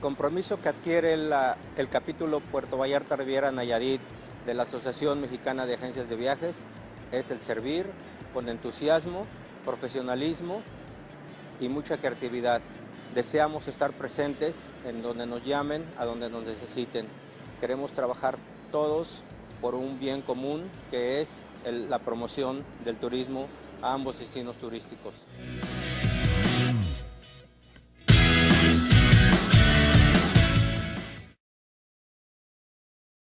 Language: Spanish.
compromiso que adquiere el capítulo Puerto Vallarta Riviera Nayarit de la Asociación Mexicana de Agencias de Viajes es el servir con entusiasmo, profesionalismo y mucha creatividad. Deseamos estar presentes en donde nos llamen, a donde nos necesiten. Queremos trabajar todos por un bien común que es la promoción del turismo a ambos destinos turísticos.